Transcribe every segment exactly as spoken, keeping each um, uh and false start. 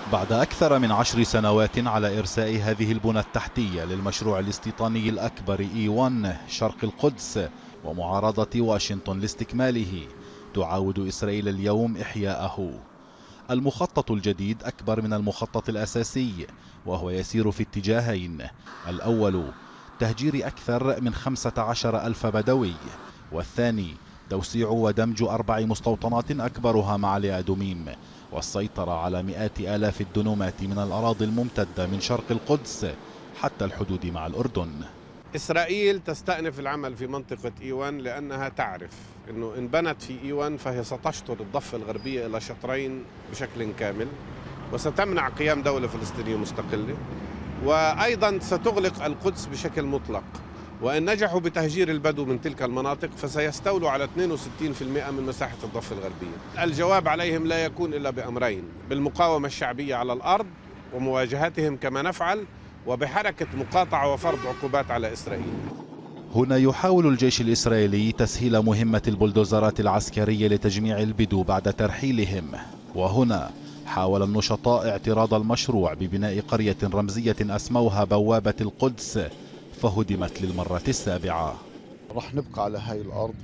بعد أكثر من عشر سنوات على إرساء هذه البنى التحتية للمشروع الاستيطاني الأكبر إي واحد شرق القدس ومعارضة واشنطن لاستكماله، تعاود إسرائيل اليوم إحياءه. المخطط الجديد أكبر من المخطط الأساسي، وهو يسير في اتجاهين: الأول تهجير أكثر من خمسة عشر ألف بدوي، والثاني توسيع ودمج أربع مستوطنات أكبرها معالي أدوميم، والسيطرة على مئات آلاف الدنومات من الأراضي الممتدة من شرق القدس حتى الحدود مع الأردن. إسرائيل تستأنف العمل في منطقة إي واحد لأنها تعرف أنه إن بنت في إي واحد فهي ستشطر الضفة الغربية إلى شطرين بشكل كامل، وستمنع قيام دولة فلسطينية مستقلة، وأيضا ستغلق القدس بشكل مطلق. وإن نجحوا بتهجير البدو من تلك المناطق فسيستولوا على اثنين وستين بالمئة من مساحة الضفة الغربية. الجواب عليهم لا يكون إلا بأمرين: بالمقاومة الشعبية على الأرض ومواجهتهم كما نفعل، وبحركة مقاطعة وفرض عقوبات على إسرائيل. هنا يحاول الجيش الإسرائيلي تسهيل مهمة البلدوزرات العسكرية لتجميع البدو بعد ترحيلهم، وهنا حاول النشطاء اعتراض المشروع ببناء قرية رمزية أسموها بوابة القدس، فهدمت للمرة السابعة. رح نبقى على هاي الأرض،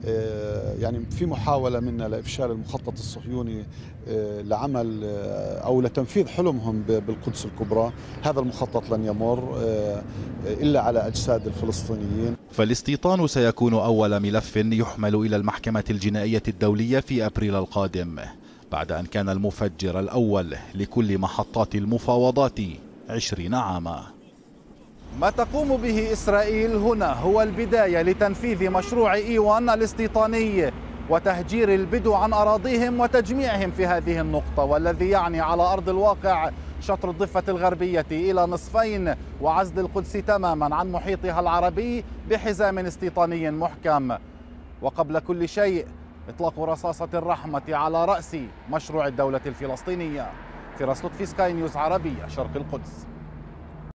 يعني في محاولة منا لإفشال المخطط الصهيوني لعمل أو لتنفيذ حلمهم بالقدس الكبرى. هذا المخطط لن يمر إلا على أجساد الفلسطينيين. فالاستيطان سيكون أول ملف يحمل إلى المحكمة الجنائية الدولية في أبريل القادم، بعد أن كان المفجر الأول لكل محطات المفاوضات عشرين عاما. ما تقوم به إسرائيل هنا هو البداية لتنفيذ مشروع إي واحد الاستيطاني وتهجير البدو عن أراضيهم وتجميعهم في هذه النقطة، والذي يعني على أرض الواقع شطر الضفة الغربية إلى نصفين وعزل القدس تماما عن محيطها العربي بحزام استيطاني محكم. وقبل كل شيء إطلاق رصاصة الرحمة على رأس مشروع الدولة الفلسطينية. فراس لطفي، سكاي نيوز عربية، شرق القدس.